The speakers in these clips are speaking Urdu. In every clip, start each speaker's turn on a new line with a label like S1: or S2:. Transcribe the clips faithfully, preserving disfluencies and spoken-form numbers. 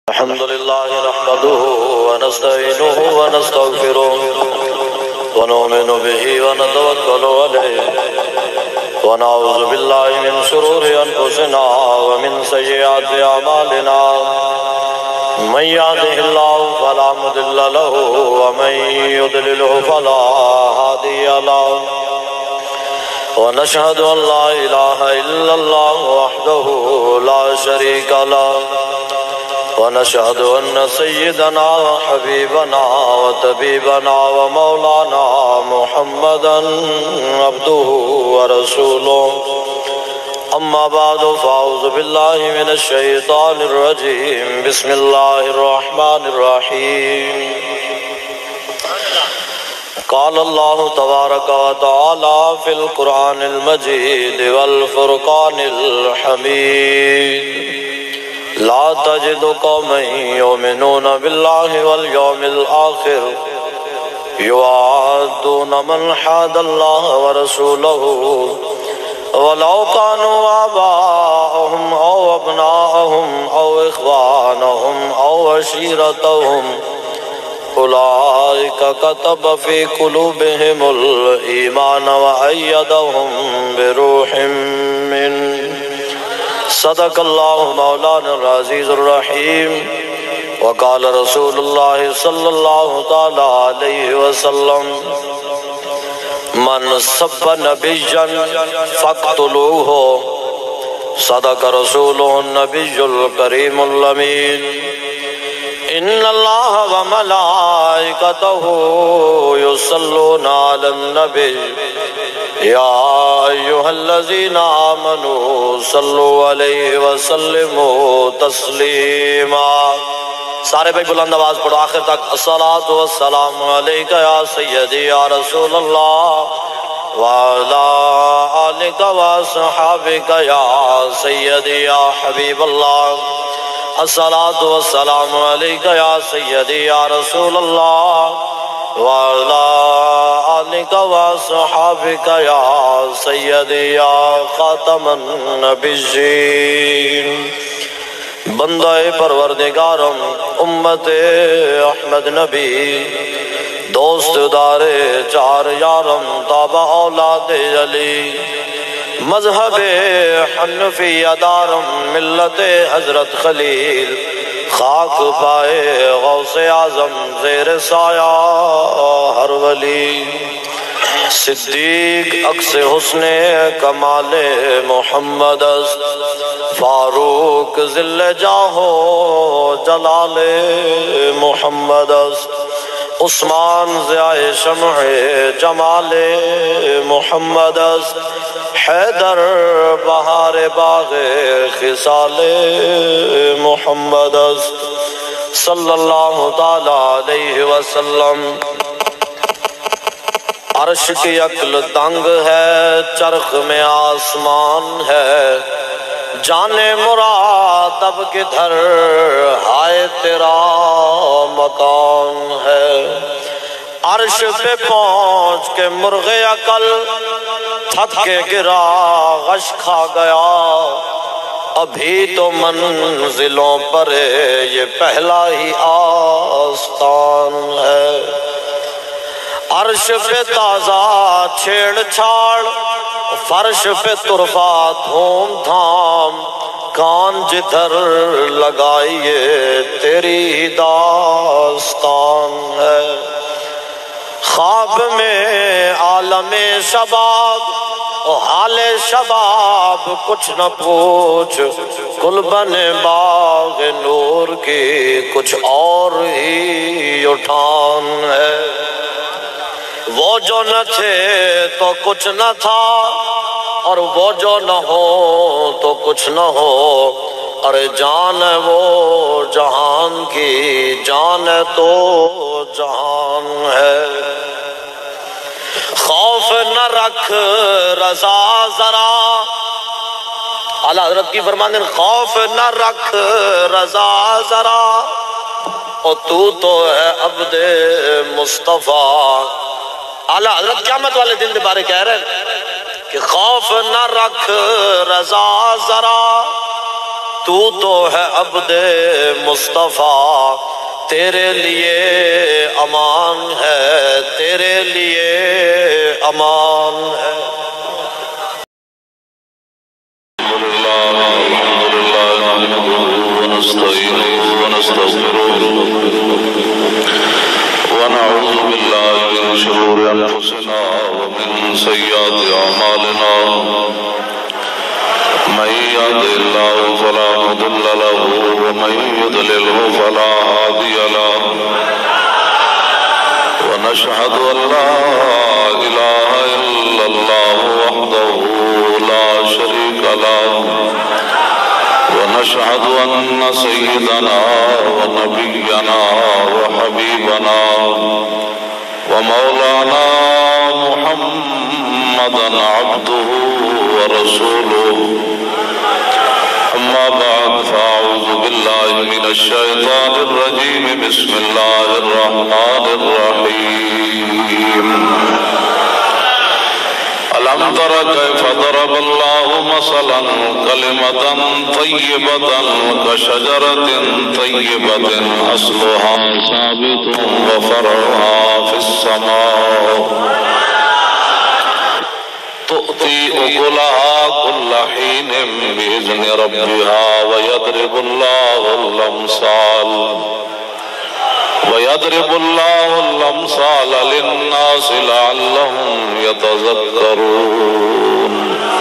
S1: الحمد لله نحمده ونستعينه ونستغفره ونؤمن به ونتوكل عليه ونعوذ بالله من شرور أنفسنا ومن سيئات أعمالنا من يهده الله فلا مضل له ومن يضلل فلا هادي له ونشهد أن لا إله إلا الله وحده لا شريك له ونشهد أن سيدنا وحبيبنا وطبيبنا ومولانا محمدا عبده ورسوله أما بعد فأعوذ بالله من الشيطان الرجيم بسم الله الرحمن الرحيم قال الله تبارك وتعالى في القرآن المجيد والفرقان الحميد لا تجد قوما يؤمنون بالله واليوم الآخر يوادون من حاد الله ورسوله ولو كانوا آباءهم أو أبناءهم أو إخوانهم أو عشيرتهم أولئك كتب في قلوبهم الإيمان وأيدهم بروح منه صدق الله مولانا العزيز الرحيم وقال رسول الله صلى الله تعالى عليه وسلم من سب نبيا فاقتلوه صدق رسوله النبي الكريم الأمين إن الله وملائكته يصلون على النبي يا أيها الذين آمنوا صلوا عليه وسلموا تسليما سارے بھائی بلند آواز پڑھو آخر تک الصلاة والسلام علیکہ یا سیدی یا رسول اللہ وعلا آلکہ واصحابکہ یا سیدی یا حبیب اللہ الصلاة والسلام علیکہ یا سیدی یا رسول اللہ وعلا آلکہ واصحابکہ یا سیدی یا خاتم النبیین بندہ پروردگارم امت احمد نبی دوست دارے چار یارم تابع اولاد علی مذہب حنفی دارم ملت حضرت خلیل خاک پائے غوث اعظم زیر سایہ ہر ولی صدیق عکس حسن کمال محمد است فاروق ذل جاہو جلال محمد است عثمان ضیاء شمع جمال محمد است حیدر بہار باغ خصال محمد است صلی اللہ تعالی علیہ وسلم عرش کی عقل تنگ ہے چرخ میں آسمان ہے جانے مراد اب کدھر ہائے تیرا مکان ہے عرش پہ پہنچ کے مرغ عقل تھک کے گرا غش کھا گیا ابھی تو منزلوں پر یہ پہلا ہی آستان ہے عرش پہ تازہ چھیڑ چھاڑ فرش پہ طرفہ دھوم دھام کان جدھر لگائیے تیری داستان ہے خواب میں عالم شباب و حال شباب کچھ نہ پوچھ گلبن باغ نور کی کچھ اور ہی اٹھان ہے وہ جو نہ تھے تو کچھ نہ تھا اور وہ جو نہ ہو تو کچھ نہ ہو ارے جان ہے وہ جہان کی جان ہے تو جہان ہے خوف نہ رکھ رضا ذرا اعلیٰ حضرت کی فرمان دیں خوف نہ رکھ رضا ذرا اور تو تو ہے عبد مصطفیٰ اعلیٰ حضرت قیامت والے دن دے بارے کہہ رہے ہیں کہ خوف نہ رکھ رضا ذرا تو تو ہے عبد مصطفیٰ، تیرے لیے امان ہے، تیرے لیے امان ہے۔
S2: الحمد لله نحمده ونستعينه ونستغفره ونعوذ بالله من شرور أنفسنا ومن سيئات أعمالنا، من يهده الله فلا مضل له ومن يضلله فلا هادي له، ونشهد أن لا إله إلا الله وحده لا شريك له، ونشهد أن سيدنا ونبينا وحبيبنا ومولانا محمدا عبده ورسوله، أما بعد فأعوذ بالله من الشيطان الرجيم، بسم الله الرحمن الرحيم. ألم تر كيف ضرب الله مثلا كلمة طيبة كشجرة طيبة أصلها ثابت وفرعها في السماء، تؤتي أكلها كل حين بإذن ربها، ويضرب الله الأمثال ويضرب الله الأمثال للناس لعلهم يتذكرون.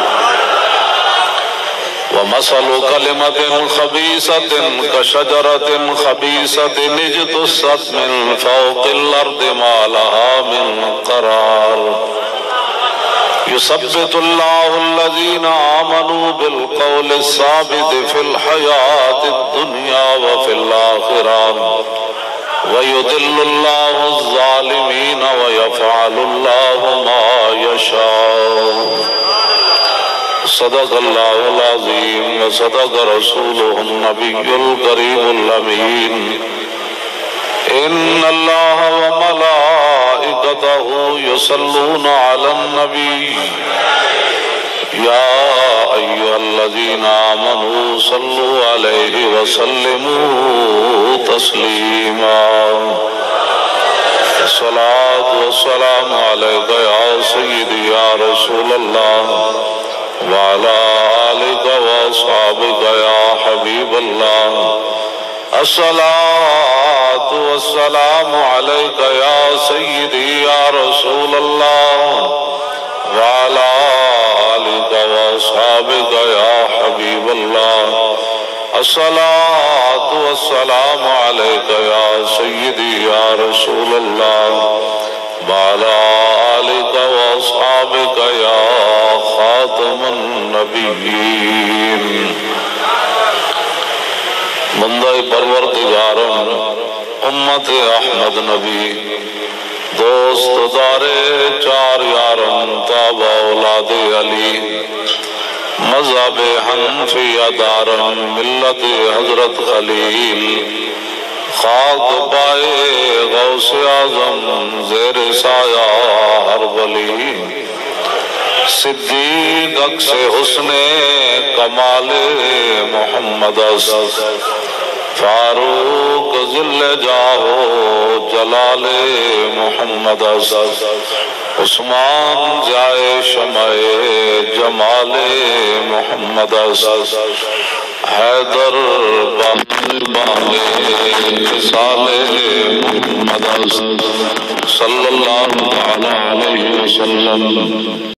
S2: ومثل كلمة خبيثة كشجرة خبيثة اجتثت من فوق الأرض ما لها من قرار. يثبت الله الذين آمنوا بالقول الثابت في الحياة الدنيا وفي الآخرة، ويضل الله الظالمين ويفعل الله ما يشاء. صدق الله العظيم وصدق رسوله النبي الكريم الأمين. إن الله وملائكته يصلون على النبي، يا أيها الذين آمنوا صلوا عليه وسلموا تسليما. الصلاة والسلام عليك يا سيدي يا رسول الله، وعلى آلك وأصحابك يا حبيب الله. الصلاة والسلام عليك يا سيدي يا رسول الله، وعلى آلك وأصحابك يا حبيب الله. الصلاة والسلام عليك يا سيدي يا رسول الله، وعلى آلك وأصحابك يا خاتم النبيين. بندہ پروردگارم امت احمد نبی، دوست دارے چار یارم تابع اولاد علی، مذہب حنفیہ دارم ملت حضرت خلیل، خاک پائے غوث اعظم زیر سایہ ہر ولی، صدیق عکس حسن کمال محمد است، فاروق ذل جاہو جلال محمد است، عثمان جائے شمع جمال محمد است، حیدر بان خصال محمد است، صلی اللہ علیہ وسلم.